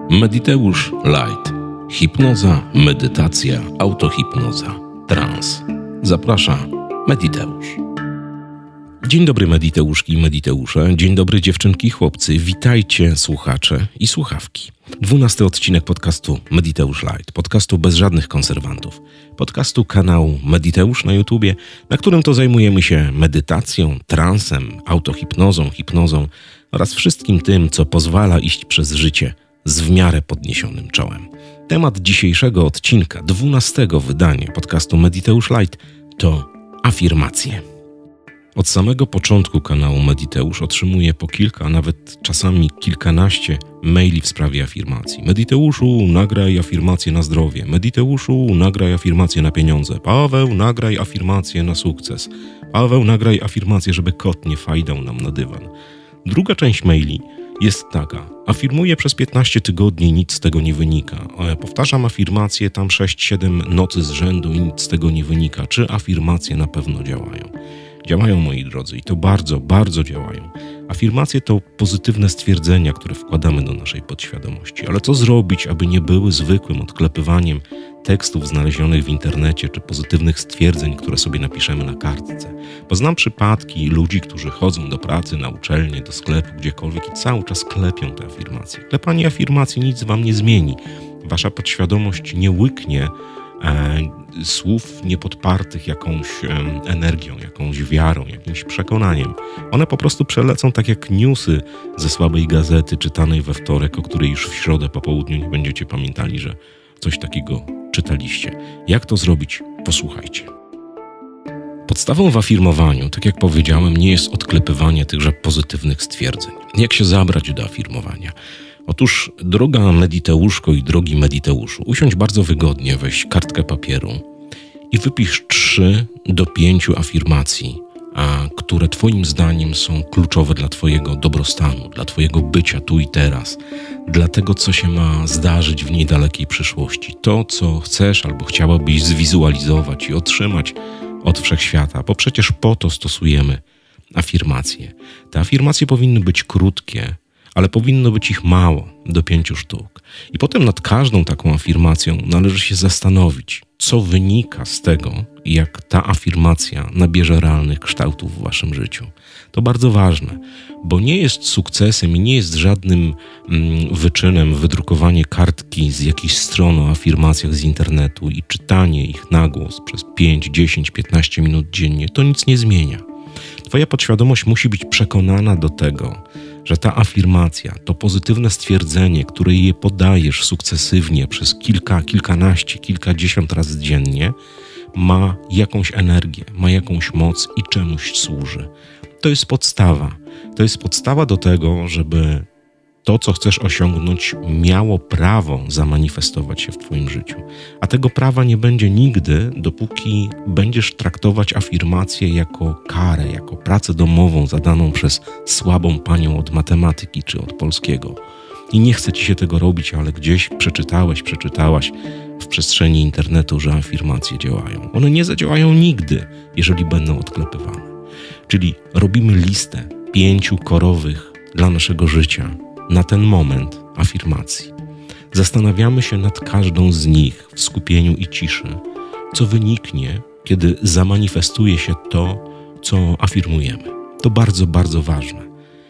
Mediteusz Light. Hipnoza, medytacja, autohipnoza, trans. Zaprasza Mediteusz. Dzień dobry Mediteuszki i Mediteusze, dzień dobry dziewczynki i chłopcy, witajcie słuchacze i słuchawki. 12 odcinek podcastu Mediteusz Light, podcastu bez żadnych konserwantów, podcastu kanału Mediteusz na YouTubie, na którym to zajmujemy się medytacją, transem, autohipnozą, hipnozą oraz wszystkim tym, co pozwala iść przez życie z w miarę podniesionym czołem. Temat dzisiejszego odcinka, 12 wydania podcastu Mediteusz Light to afirmacje. Od samego początku kanału Mediteusz otrzymuję po kilka, a nawet czasami kilkanaście maili w sprawie afirmacji. Mediteuszu, nagraj afirmację na zdrowie. Mediteuszu, nagraj afirmację na pieniądze. Paweł, nagraj afirmację na sukces. Paweł, nagraj afirmację, żeby kot nie fajdał nam na dywan. Druga część maili jest taka. Afirmuję przez 15 tygodni, nic z tego nie wynika. Powtarzam afirmacje tam 6-7 nocy z rzędu i nic z tego nie wynika. Czy afirmacje na pewno działają? Działają, moi drodzy, i to bardzo, bardzo działają. Afirmacje to pozytywne stwierdzenia, które wkładamy do naszej podświadomości. Ale co zrobić, aby nie były zwykłym odklepywaniem tekstów znalezionych w internecie, czy pozytywnych stwierdzeń, które sobie napiszemy na kartce? Bo znam przypadki ludzi, którzy chodzą do pracy, na uczelnię, do sklepu, gdziekolwiek i cały czas klepią te afirmacje. Klepanie afirmacji nic wam nie zmieni. Wasza podświadomość nie łyknie słów niepodpartych jakąś energią, jakąś wiarą, jakimś przekonaniem. One po prostu przelecą tak jak newsy ze słabej gazety czytanej we wtorek, o której już w środę po południu nie będziecie pamiętali, że coś takiego czytaliście. Jak to zrobić? Posłuchajcie. Podstawą w afirmowaniu, tak jak powiedziałem, nie jest odklepywanie tychże pozytywnych stwierdzeń. Jak się zabrać do afirmowania? Otóż, droga Mediteuszko i drogi Mediteuszu, usiądź bardzo wygodnie, weź kartkę papieru i wypisz 3 do 5 afirmacji, które twoim zdaniem są kluczowe dla twojego dobrostanu, dla twojego bycia tu i teraz, dla tego, co się ma zdarzyć w niedalekiej przyszłości. To, co chcesz albo chciałabyś zwizualizować i otrzymać od wszechświata, bo przecież po to stosujemy afirmacje. Te afirmacje powinny być krótkie, ale powinno być ich mało, do 5 sztuk. I potem nad każdą taką afirmacją należy się zastanowić, co wynika z tego, jak ta afirmacja nabierze realnych kształtów w waszym życiu. To bardzo ważne, bo nie jest sukcesem i nie jest żadnym wyczynem wydrukowanie kartki z jakichś stron o afirmacjach z internetu i czytanie ich na głos przez 5, 10, 15 minut dziennie. To nic nie zmienia. Twoja podświadomość musi być przekonana do tego, że ta afirmacja, to pozytywne stwierdzenie, które je podajesz sukcesywnie przez kilkanaście, kilkadziesiąt razy dziennie, ma jakąś energię, ma jakąś moc i czemuś służy. To jest podstawa. To jest podstawa do tego, żeby to, co chcesz osiągnąć, miało prawo zamanifestować się w twoim życiu. A tego prawa nie będzie nigdy, dopóki będziesz traktować afirmację jako karę, jako pracę domową zadaną przez słabą panią od matematyki czy od polskiego. I nie chce ci się tego robić, ale gdzieś przeczytałaś w przestrzeni internetu, że afirmacje działają. One nie zadziałają nigdy, jeżeli będą odklepywane. Czyli robimy listę 5 korowych dla naszego życia na ten moment afirmacji. Zastanawiamy się nad każdą z nich w skupieniu i ciszy, co wyniknie, kiedy zamanifestuje się to, co afirmujemy. To bardzo, bardzo ważne.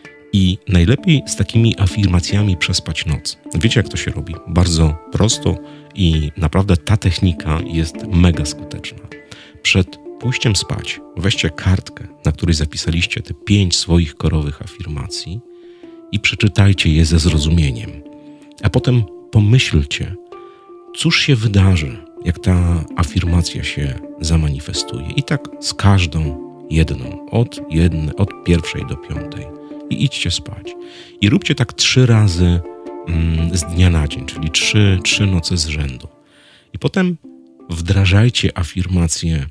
I najlepiej z takimi afirmacjami przespać noc. Wiecie, jak to się robi? Bardzo prosto i naprawdę ta technika jest mega skuteczna. Przed pójściem spać weźcie kartkę, na której zapisaliście te 5 swoich korowych afirmacji i przeczytajcie je ze zrozumieniem. A potem pomyślcie, cóż się wydarzy, jak ta afirmacja się zamanifestuje. I tak z każdą jedną, od 1 do 5. I idźcie spać. I róbcie tak 3 razy z dnia na dzień, czyli 3 noce z rzędu. I potem wdrażajcie afirmacje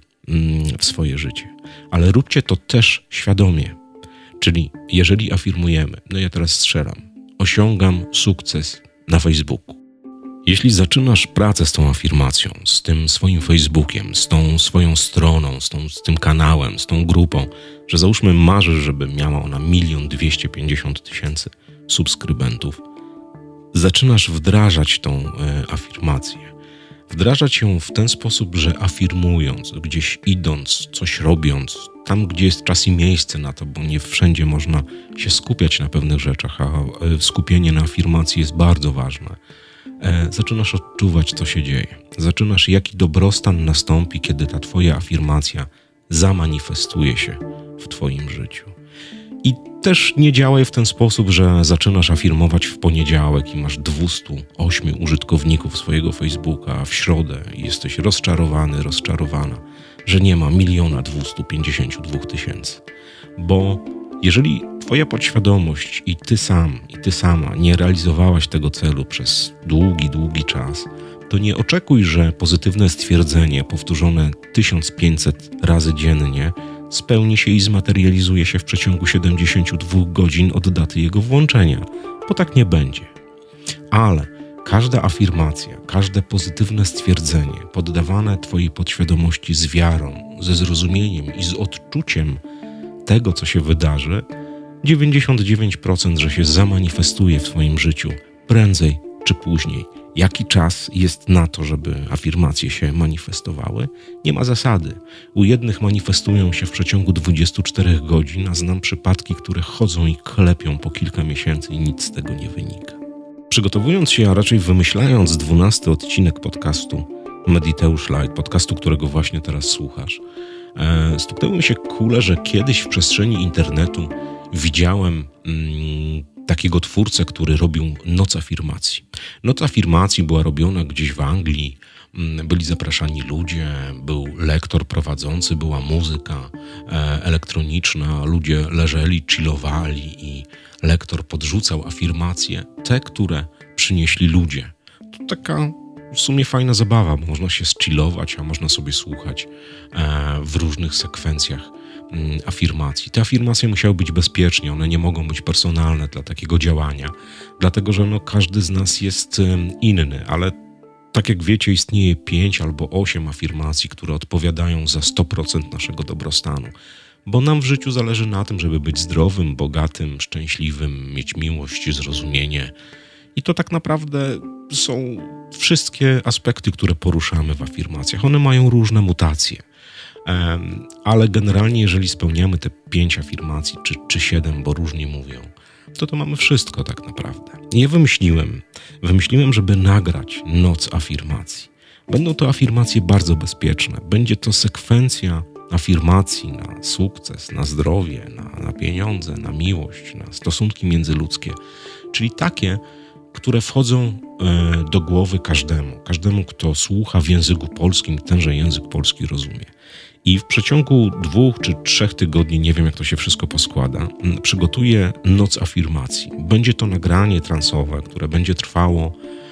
w swoje życie. Ale róbcie to też świadomie. Czyli jeżeli afirmujemy, no ja teraz strzelam, osiągam sukces na Facebooku. Jeśli zaczynasz pracę z tą afirmacją, z tym swoim Facebookiem, z tą swoją stroną, z tym kanałem, z tą grupą, że załóżmy marzysz, żeby miała ona 1 250 000 subskrybentów, zaczynasz wdrażać tą afirmację. Wdrażać ją w ten sposób, że afirmując, gdzieś idąc, coś robiąc, tam gdzie jest czas i miejsce na to, bo nie wszędzie można się skupiać na pewnych rzeczach, a skupienie na afirmacji jest bardzo ważne. Zaczynasz odczuwać, co się dzieje. Zaczynasz, jaki dobrostan nastąpi, kiedy ta twoja afirmacja zamanifestuje się w twoim życiu. I też nie działaj w ten sposób, że zaczynasz afirmować w poniedziałek i masz 208 użytkowników swojego Facebooka, a w środę jesteś rozczarowany, rozczarowana, że nie ma 1 252 000. Bo jeżeli twoja podświadomość i ty sam, i ty sama nie realizowałaś tego celu przez długi czas, to nie oczekuj, że pozytywne stwierdzenie powtórzone 1500 razy dziennie spełni się i zmaterializuje się w przeciągu 72 godzin od daty jego włączenia, bo tak nie będzie. Ale każda afirmacja, każde pozytywne stwierdzenie poddawane twojej podświadomości z wiarą, ze zrozumieniem i z odczuciem tego, co się wydarzy, 99%, że się zamanifestuje w twoim życiu prędzej czy później. Jaki czas jest na to, żeby afirmacje się manifestowały? Nie ma zasady. U jednych manifestują się w przeciągu 24 godzin, a znam przypadki, które chodzą i klepią po kilka miesięcy i nic z tego nie wynika. Przygotowując się, a raczej wymyślając 12 odcinek podcastu Mediteusz Light, podcastu, którego właśnie teraz słuchasz, stuknęły mi się kule, że kiedyś w przestrzeni internetu widziałem takiego twórcę, który robił Noc Afirmacji. Noc Afirmacji była robiona gdzieś w Anglii, byli zapraszani ludzie, był lektor prowadzący, była muzyka elektroniczna, ludzie leżeli, chillowali i lektor podrzucał afirmacje, te, które przynieśli ludzie. To taka w sumie fajna zabawa, można się zchillować, a można sobie słuchać w różnych sekwencjach afirmacji. Te afirmacje musiały być bezpieczne, one nie mogą być personalne dla takiego działania, dlatego że każdy z nas jest inny, ale tak jak wiecie, istnieje 5 albo 8 afirmacji, które odpowiadają za 100% naszego dobrostanu, bo nam w życiu zależy na tym, żeby być zdrowym, bogatym, szczęśliwym, mieć miłość, zrozumienie. I to tak naprawdę są wszystkie aspekty, które poruszamy w afirmacjach. One mają różne mutacje. Ale generalnie, jeżeli spełniamy te 5 afirmacji, czy 7, bo różnie mówią, to mamy wszystko tak naprawdę. Ja wymyśliłem, żeby nagrać Noc Afirmacji. Będą to afirmacje bardzo bezpieczne. Będzie to sekwencja afirmacji na sukces, na zdrowie, na pieniądze, na miłość, na stosunki międzyludzkie. Czyli takie, które wchodzą do głowy każdemu, kto słucha w języku polskim i tenże język polski rozumie. I w przeciągu 2 czy 3 tygodni, nie wiem jak to się wszystko poskłada, przygotuję Noc Afirmacji. Będzie to nagranie transowe, które będzie trwało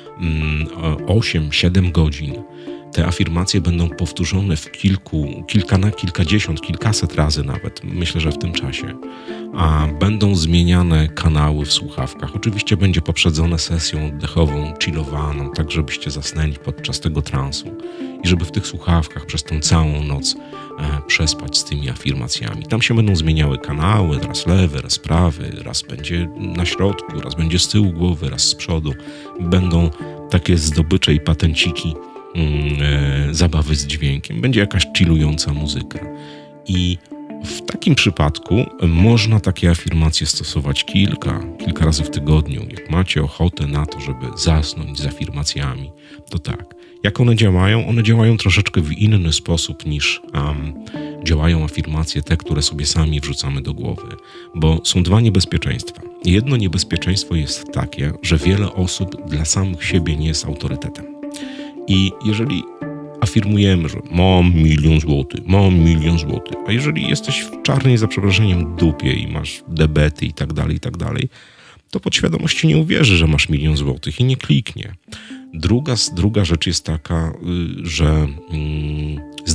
8-7 godzin. Te afirmacje będą powtórzone w kilkadziesiąt, kilkaset razy nawet, myślę, że w tym czasie. A będą zmieniane kanały w słuchawkach. Oczywiście będzie poprzedzone sesją oddechową, chillowaną, tak żebyście zasnęli podczas tego transu i żeby w tych słuchawkach przez tą całą noc przespać z tymi afirmacjami. Tam się będą zmieniały kanały, raz lewy, raz prawy, raz będzie na środku, raz będzie z tyłu głowy, raz z przodu. Będą takie zdobycze i patenciki, zabawy z dźwiękiem. Będzie jakaś chillująca muzyka. I w takim przypadku można takie afirmacje stosować kilka razy w tygodniu. Jak macie ochotę na to, żeby zasnąć z afirmacjami, to tak. Jak one działają? One działają troszeczkę w inny sposób niż działają afirmacje te, które sobie sami wrzucamy do głowy. Bo są 2 niebezpieczeństwa. Jedno niebezpieczeństwo jest takie, że wiele osób dla samych siebie nie jest autorytetem. I jeżeli afirmujemy, że mam 1 000 000 złotych, a jeżeli jesteś w czarnej, za przeproszeniem, dupie i masz debety i tak dalej, to podświadomość ci nie uwierzy, że masz 1 000 000 złotych i nie kliknie. Druga rzecz jest taka, że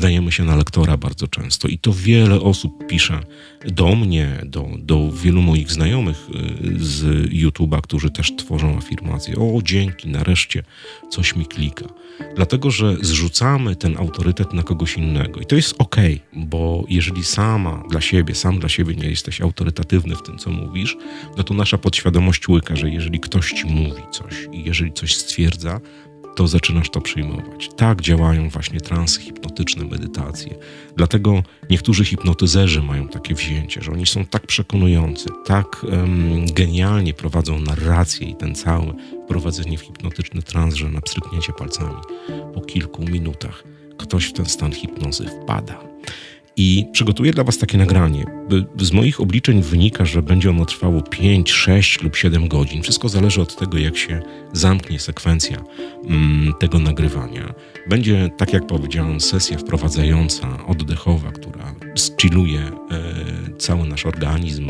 zdajemy się na lektora bardzo często i to wiele osób pisze do mnie, do wielu moich znajomych z YouTube'a, którzy też tworzą afirmacje. O, dzięki, nareszcie coś mi klika. Dlatego, że zrzucamy ten autorytet na kogoś innego i to jest okej, bo jeżeli sam dla siebie nie jesteś autorytatywny w tym, co mówisz, no to nasza podświadomość łyka, że jeżeli ktoś ci mówi coś i jeżeli coś stwierdza, to zaczynasz to przyjmować. Tak działają właśnie transy hipnotyczne, medytacje. Dlatego niektórzy hipnotyzerzy mają takie wzięcie, że oni są tak przekonujący, tak genialnie prowadzą narrację i ten cały wprowadzenie w hipnotyczny trans, że na pstryknięcie palcami po kilku minutach ktoś w ten stan hipnozy wpada. I przygotuję dla was takie nagranie. Z moich obliczeń wynika, że będzie ono trwało 5, 6 lub 7 godzin. Wszystko zależy od tego, jak się zamknie sekwencja tego nagrywania. Będzie, tak jak powiedziałem, sesja wprowadzająca, oddechowa, która schilluje cały nasz organizm,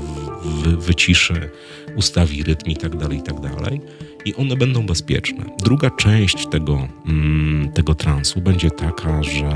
wyciszy, ustawi rytm i tak dalej, i tak dalej. I one będą bezpieczne. Druga część tego transu będzie taka, że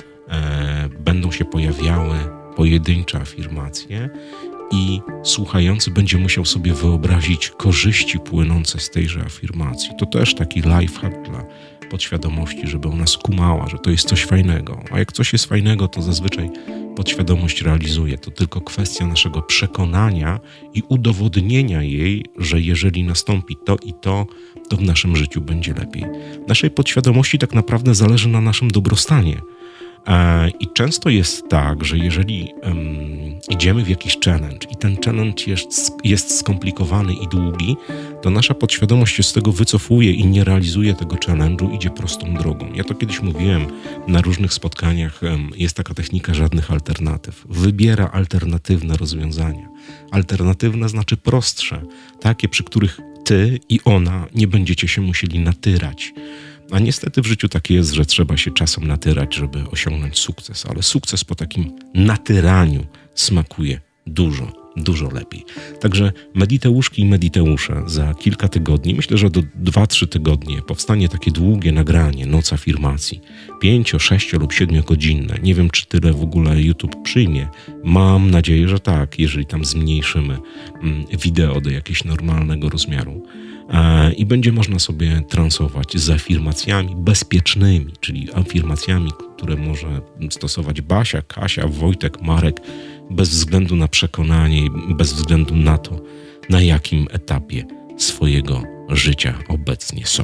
będą się pojawiały pojedyncze afirmacje i słuchający będzie musiał sobie wyobrazić korzyści płynące z tejże afirmacji. To też taki lifehack dla podświadomości, żeby ona skumała, że to jest coś fajnego. A jak coś jest fajnego, to zazwyczaj podświadomość realizuje. To tylko kwestia naszego przekonania i udowodnienia jej, że jeżeli nastąpi to i to w naszym życiu będzie lepiej. Naszej podświadomości tak naprawdę zależy na naszym dobrostanie. I często jest tak, że jeżeli idziemy w jakiś challenge i ten challenge jest skomplikowany i długi, to nasza podświadomość się z tego wycofuje i nie realizuje tego challenge'u, idzie prostą drogą. Ja to kiedyś mówiłem na różnych spotkaniach, jest taka technika żadnych alternatyw. Wybiera alternatywne rozwiązania. Alternatywne znaczy prostsze, takie, przy których ty i ona nie będziecie się musieli natyrać. A niestety w życiu tak jest, że trzeba się czasem natyrać, żeby osiągnąć sukces, ale sukces po takim natyraniu smakuje dużo lepiej. Także mediteuszki i mediteusze za kilka tygodni, myślę, że do 2-3 tygodnie powstanie takie długie nagranie, noc afirmacji, 5, 6 lub 7 godzinne. Nie wiem, czy tyle w ogóle YouTube przyjmie. Mam nadzieję, że tak, jeżeli tam zmniejszymy wideo do jakiegoś normalnego rozmiaru. I będzie można sobie transować z afirmacjami bezpiecznymi, czyli afirmacjami, które może stosować Basia, Kasia, Wojtek, Marek, bez względu na przekonanie i bez względu na to, na jakim etapie swojego życia obecnie są.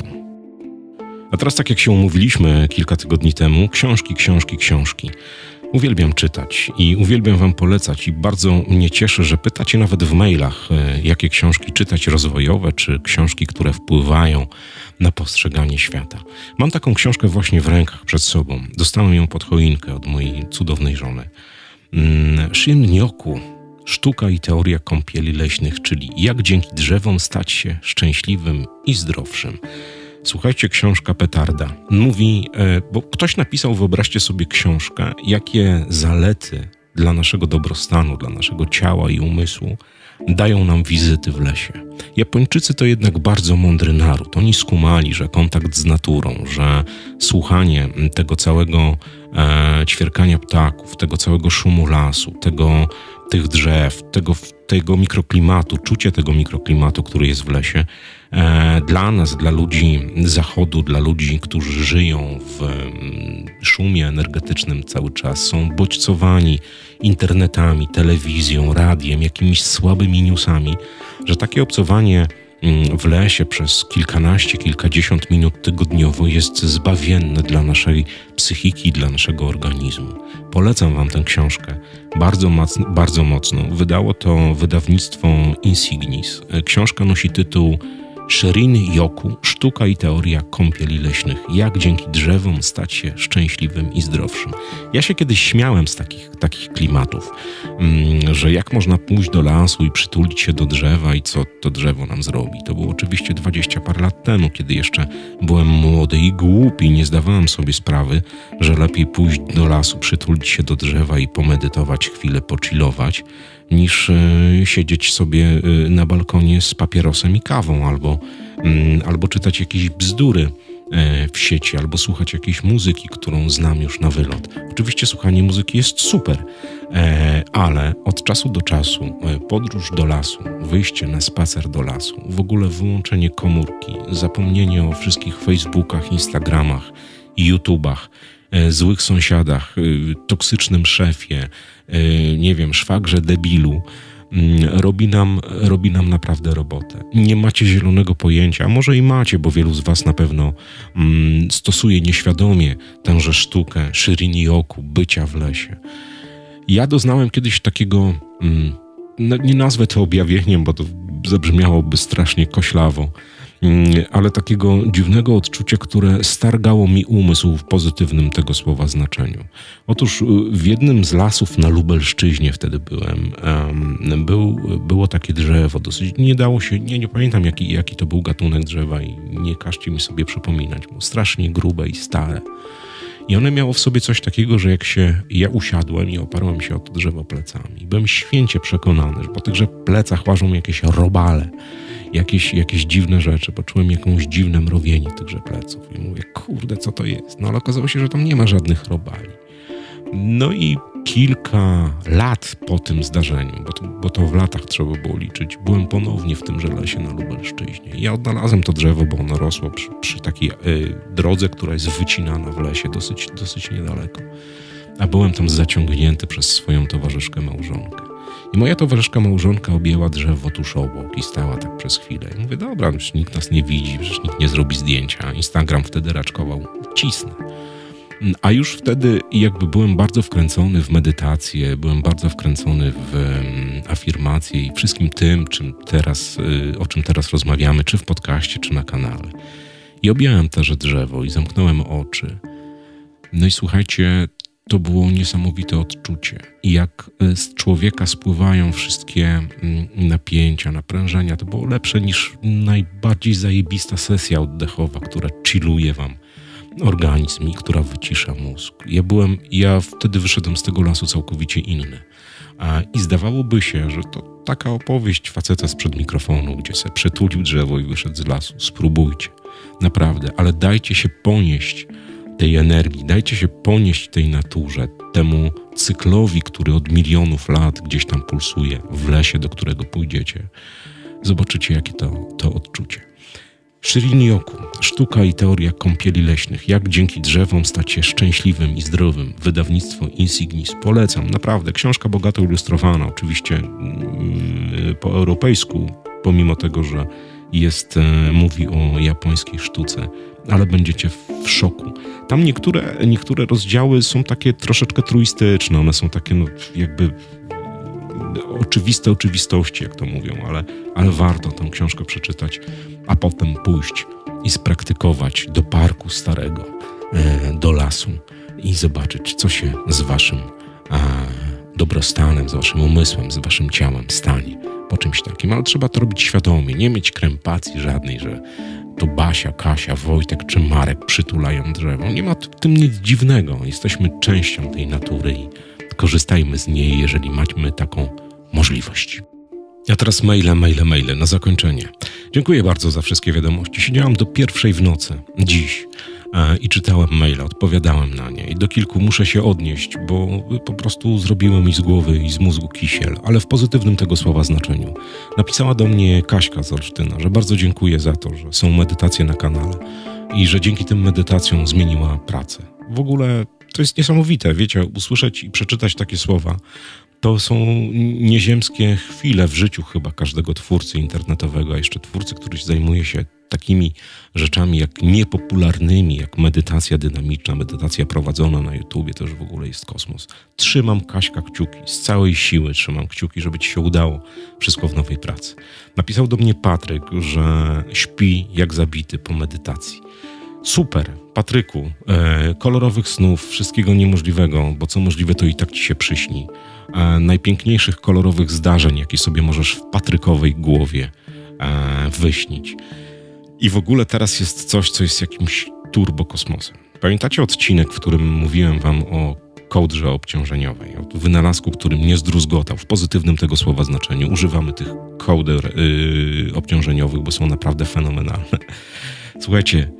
A teraz, tak jak się umówiliśmy kilka tygodni temu, książki. Uwielbiam czytać i uwielbiam wam polecać i bardzo mnie cieszy, że pytacie nawet w mailach, jakie książki czytać rozwojowe, czy książki, które wpływają na postrzeganie świata. Mam taką książkę właśnie w rękach przed sobą. Dostałem ją pod choinkę od mojej cudownej żony. Shin-Ryoku, Sztuka i teoria kąpieli leśnych, czyli jak dzięki drzewom stać się szczęśliwym i zdrowszym. Słuchajcie, książka petarda. Mówi, bo ktoś napisał, wyobraźcie sobie książkę, jakie zalety dla naszego dobrostanu, dla naszego ciała i umysłu dają nam wizyty w lesie. Japończycy to jednak bardzo mądry naród. Oni skumali, że kontakt z naturą, że słuchanie tego całego ćwierkania ptaków, tego całego szumu lasu, tych drzew, tego mikroklimatu, czucie tego mikroklimatu, który jest w lesie, dla nas, dla ludzi zachodu, dla ludzi, którzy żyją w szumie energetycznym cały czas, są bodźcowani internetami, telewizją, radiem, jakimiś słabymi newsami, że takie obcowanie w lesie przez kilkanaście, kilkadziesiąt minut tygodniowo jest zbawienne dla naszej psychiki, dla naszego organizmu. Polecam wam tę książkę bardzo mocno. Wydało to wydawnictwo Insignis. Książka nosi tytuł Shin-Ryoku, Sztuka i teoria kąpieli leśnych. Jak dzięki drzewom stać się szczęśliwym i zdrowszym. Ja się kiedyś śmiałem z takich klimatów, że jak można pójść do lasu i przytulić się do drzewa i co to drzewo nam zrobi. To było oczywiście 20 parę lat temu, kiedy jeszcze byłem młody i głupi. Nie zdawałem sobie sprawy, że lepiej pójść do lasu, przytulić się do drzewa i pomedytować chwilę, pochillować, niż siedzieć sobie na balkonie z papierosem i kawą albo czytać jakieś bzdury w sieci albo słuchać jakiejś muzyki, którą znam już na wylot. Oczywiście słuchanie muzyki jest super, ale od czasu do czasu podróż do lasu, wyjście na spacer do lasu, w ogóle wyłączenie komórki, zapomnienie o wszystkich Facebookach, Instagramach i YouTubach, złych sąsiadach, toksycznym szefie, nie wiem, szwagrze debilu, robi nam naprawdę robotę. Nie macie zielonego pojęcia, a może i macie, bo wielu z was na pewno stosuje nieświadomie tęże sztukę Shirin-yoku, bycia w lesie. Ja doznałem kiedyś takiego, nie nazwę to objawieniem, bo to zabrzmiałoby strasznie koślawo, ale takiego dziwnego odczucia, które stargało mi umysł w pozytywnym tego słowa znaczeniu. Otóż w jednym z lasów na Lubelszczyźnie wtedy byłem, było takie drzewo, dosyć nie dało się, nie pamiętam jaki to był gatunek drzewa i nie każcie mi sobie przypominać, było strasznie grube i stare. I one miało w sobie coś takiego, że ja usiadłem i oparłem się o to drzewo plecami. Byłem święcie przekonany, że po tychże plecach łażą jakieś robale, jakieś dziwne rzeczy, poczułem jakąś dziwne mrowienie tychże pleców. I mówię, kurde, co to jest? No ale okazało się, że tam nie ma żadnych robali. No i kilka lat po tym zdarzeniu, bo to w latach trzeba było liczyć, byłem ponownie w tymże lesie na Lubelszczyźnie. Ja odnalazłem to drzewo, bo ono rosło przy takiej drodze, która jest wycinana w lesie dosyć niedaleko. A byłem tam zaciągnięty przez swoją towarzyszkę małżonkę. I moja towarzyszka małżonka objęła drzewo tuż obok i stała tak przez chwilę. I mówię, dobra, już nikt nas nie widzi, przecież nikt nie zrobi zdjęcia. Instagram wtedy raczkował, cisnę. A już wtedy jakby byłem bardzo wkręcony w medytację, byłem bardzo wkręcony w afirmację i wszystkim tym, o czym teraz rozmawiamy, czy w podcaście, czy na kanale. I objąłem też drzewo i zamknąłem oczy. No i słuchajcie, to było niesamowite odczucie. I jak z człowieka spływają wszystkie napięcia, naprężenia, to było lepsze niż najbardziej zajebista sesja oddechowa, która chilluje wam organizm i która wycisza mózg. Ja wtedy wyszedłem z tego lasu całkowicie inny. I zdawałoby się, że to taka opowieść faceta sprzed mikrofonu, gdzie se przytulił drzewo i wyszedł z lasu. Spróbujcie. Naprawdę. Ale dajcie się ponieść tej energii, dajcie się ponieść tej naturze, temu cyklowi, który od milionów lat gdzieś tam pulsuje w lesie, do którego pójdziecie. Zobaczycie, jakie to odczucie. Shirin-yoku, sztuka i teoria kąpieli leśnych. Jak dzięki drzewom stać się szczęśliwym i zdrowym. Wydawnictwo Insignis. Polecam, naprawdę. Książka bogato ilustrowana, oczywiście po europejsku, pomimo tego, że mówi o japońskiej sztuce, ale będziecie w szoku. Tam niektóre rozdziały są takie troszeczkę truistyczne, one są takie jakby oczywiste oczywistości, jak to mówią, ale warto tę książkę przeczytać, a potem pójść i spraktykować do parku starego, do lasu i zobaczyć, co się z waszym dobrostanem, z waszym umysłem, z waszym ciałem stanie po czymś takim. Ale trzeba to robić świadomie, nie mieć krępacji żadnej, że to Basia, Kasia, Wojtek czy Marek przytulają drzewo. Nie ma w tym nic dziwnego. Jesteśmy częścią tej natury i korzystajmy z niej, jeżeli mamy taką możliwość. A teraz maile na zakończenie. Dziękuję bardzo za wszystkie wiadomości. Siedziałam do 1:00 w nocy dziś i czytałem maile, odpowiadałem na nie. I do kilku muszę się odnieść, bo po prostu zrobiły mi z głowy i z mózgu kisiel, ale w pozytywnym tego słowa znaczeniu. Napisała do mnie Kaśka z Olsztyna, że bardzo dziękuję za to, że są medytacje na kanale i że dzięki tym medytacjom zmieniła pracę. W ogóle to jest niesamowite, wiecie, usłyszeć i przeczytać takie słowa. To są nieziemskie chwile w życiu chyba każdego twórcy internetowego, a jeszcze twórcy, który zajmuje się takimi rzeczami jak niepopularnymi, jak medytacja dynamiczna, medytacja prowadzona na YouTubie, to już w ogóle jest kosmos. Trzymam Kaśka kciuki, z całej siły trzymam kciuki, żeby ci się udało wszystko w nowej pracy. Napisał do mnie Patryk, że śpi jak zabity po medytacji. Super, Patryku, kolorowych snów, wszystkiego niemożliwego, bo co możliwe to i tak ci się przyśni. Najpiękniejszych kolorowych zdarzeń, jakie sobie możesz w Patrykowej głowie wyśnić. I w ogóle teraz jest coś, co jest jakimś turbokosmosem. Pamiętacie odcinek, w którym mówiłem wam o kołdrze obciążeniowej, o wynalazku, który mnie zdruzgotał w pozytywnym tego słowa znaczeniu. Używamy tych kołder obciążeniowych, bo są naprawdę fenomenalne. Słuchajcie,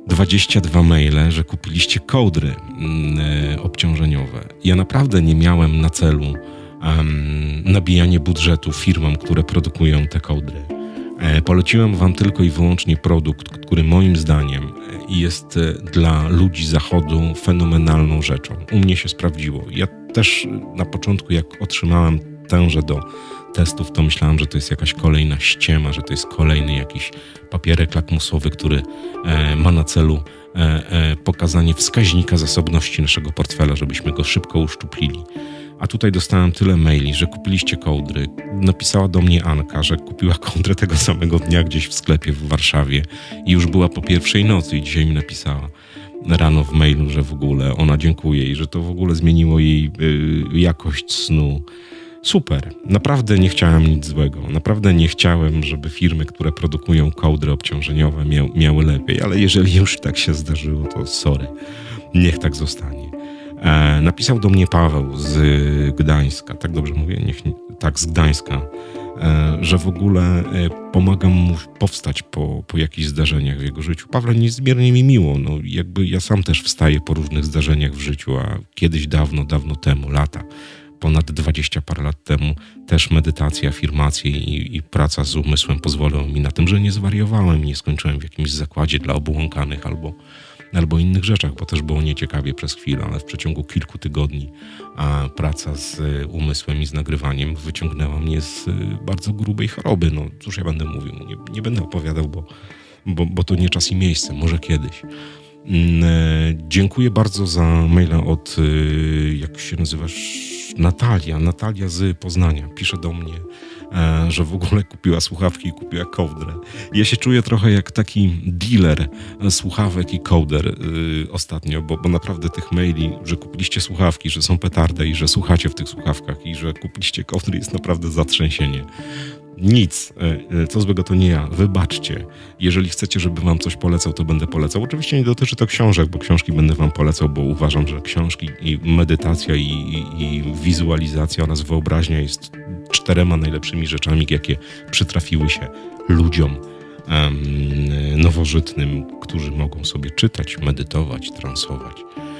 22 maile, że kupiliście kołdry obciążeniowe. Ja naprawdę nie miałem na celu nabijanie budżetu firmom, które produkują te kołdry. Poleciłem wam tylko i wyłącznie produkt, który moim zdaniem jest dla ludzi zachodu fenomenalną rzeczą. U mnie się sprawdziło. Ja też na początku, jak otrzymałem tężę do testów, to myślałem, że to jest jakaś kolejna ściema, że to jest kolejny jakiś papierek lakmusowy, który ma na celu pokazanie wskaźnika zasobności naszego portfela, żebyśmy go szybko uszczuplili. A tutaj dostałem tyle maili, że kupiliście kołdry. Napisała do mnie Anka, że kupiła kołdrę tego samego dnia gdzieś w sklepie w Warszawie i już była po pierwszej nocy i dzisiaj mi napisała rano w mailu, że w ogóle ona dziękuje i że to w ogóle zmieniło jej jakość snu. Super. Naprawdę nie chciałem nic złego. Naprawdę nie chciałem, żeby firmy, które produkują kołdry obciążeniowe miały lepiej, ale jeżeli już tak się zdarzyło, to sorry. Niech tak zostanie. Napisał do mnie Paweł z Gdańska, tak dobrze mówię? Tak, z Gdańska, że w ogóle pomagam mu powstać po jakichś zdarzeniach w jego życiu. Pawle, niezmiernie mi miło, no jakby ja sam też wstaję po różnych zdarzeniach w życiu, a kiedyś dawno temu, ponad 20 parę lat temu, też medytacja, afirmacje i praca z umysłem pozwolą mi na tym, że nie zwariowałem, nie skończyłem w jakimś zakładzie dla obłąkanych albo innych rzeczach, bo też było nieciekawie przez chwilę, ale w przeciągu kilku tygodni praca z umysłem i z nagrywaniem wyciągnęła mnie z bardzo grubej choroby. No cóż ja będę mówił, nie będę opowiadał, bo to nie czas i miejsce, może kiedyś. Dziękuję bardzo za maila od, jak się nazywasz, Natalia z Poznania. Pisze do mnie, że w ogóle kupiła słuchawki i kupiła kołdrę. Ja się czuję trochę jak taki dealer słuchawek i kołder ostatnio, bo naprawdę tych maili, że kupiliście słuchawki, że są petarde i że słuchacie w tych słuchawkach i że kupiliście kołdry, jest naprawdę zatrzęsienie. Nic, co złego to nie ja, wybaczcie. Jeżeli chcecie, żeby wam coś polecał, to będę polecał. Oczywiście nie dotyczy to książek, bo książki będę wam polecał, bo uważam, że książki i medytacja i wizualizacja oraz wyobraźnia jest 4 najlepszymi rzeczami, jakie przytrafiły się ludziom nowożytnym, którzy mogą sobie czytać, medytować, transować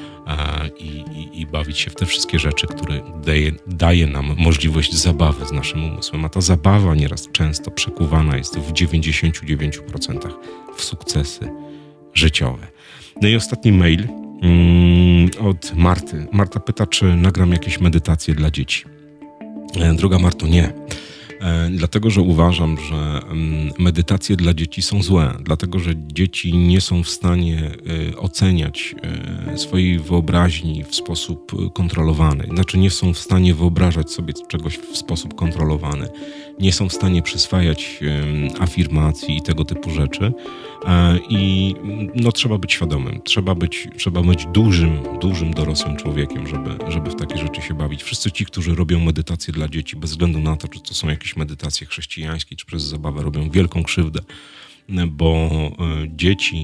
i bawić się w te wszystkie rzeczy, które daje nam możliwość zabawy z naszym umysłem. A ta zabawa nieraz często przekuwana jest w 99% w sukcesy życiowe. No i ostatni mail od Marty. Marta pyta, czy nagram jakieś medytacje dla dzieci. Droga Marto, nie. Dlatego, że uważam, że medytacje dla dzieci są złe, dlatego, że dzieci nie są w stanie oceniać swojej wyobraźni w sposób kontrolowany. Znaczy nie są w stanie wyobrażać sobie czegoś w sposób kontrolowany. Nie są w stanie przyswajać afirmacji i tego typu rzeczy. I no, trzeba być świadomym. Trzeba być dużym dorosłym człowiekiem, żeby w takie rzeczy się bawić. Wszyscy ci, którzy robią medytacje dla dzieci, bez względu na to, czy to są jakieś medytacje chrześcijańskie, czy przez zabawę, robią wielką krzywdę, bo dzieci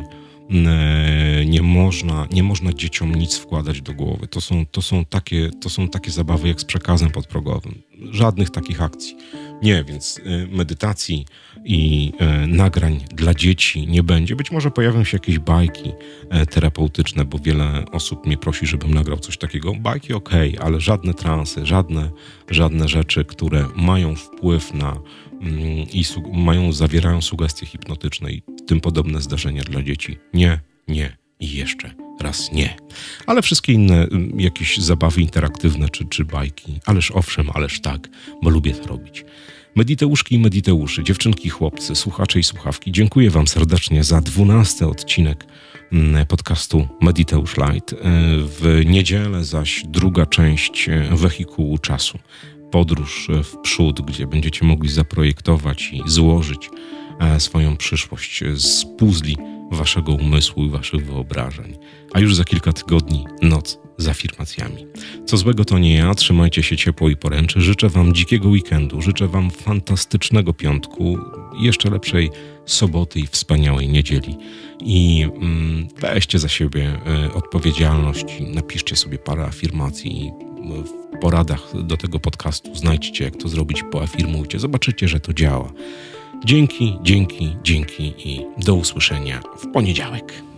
nie można dzieciom nic wkładać do głowy. To są takie zabawy jak z przekazem podprogowym. Żadnych takich akcji. Nie, więc medytacji i nagrań dla dzieci nie będzie. Być może pojawią się jakieś bajki terapeutyczne, bo wiele osób mnie prosi, żebym nagrał coś takiego. Bajki okej, ale żadne transy, żadne rzeczy, które mają wpływ na zawierają sugestie hipnotyczne i tym podobne zdarzenia dla dzieci. Nie i jeszcze raz nie. Ale wszystkie inne jakieś zabawy interaktywne czy bajki, ależ owszem, ależ tak, bo lubię to robić. Mediteuszki i mediteuszy, dziewczynki i chłopcy, słuchacze i słuchawki, dziękuję wam serdecznie za 12 odcinek podcastu Mediteusz Light. W niedzielę zaś druga część wehikułu czasu. Podróż w przód, gdzie będziecie mogli zaprojektować i złożyć swoją przyszłość z puzli waszego umysłu i waszych wyobrażeń. A już za kilka tygodni noc z afirmacjami. Co złego to nie ja, trzymajcie się ciepło i poręczy. Życzę wam dzikiego weekendu, życzę wam fantastycznego piątku, jeszcze lepszej soboty i wspaniałej niedzieli. I weźcie za siebie odpowiedzialność i napiszcie sobie parę afirmacji. W poradach do tego podcastu znajdźcie, jak to zrobić, poafirmujcie. Zobaczycie, że to działa. Dzięki i do usłyszenia w poniedziałek.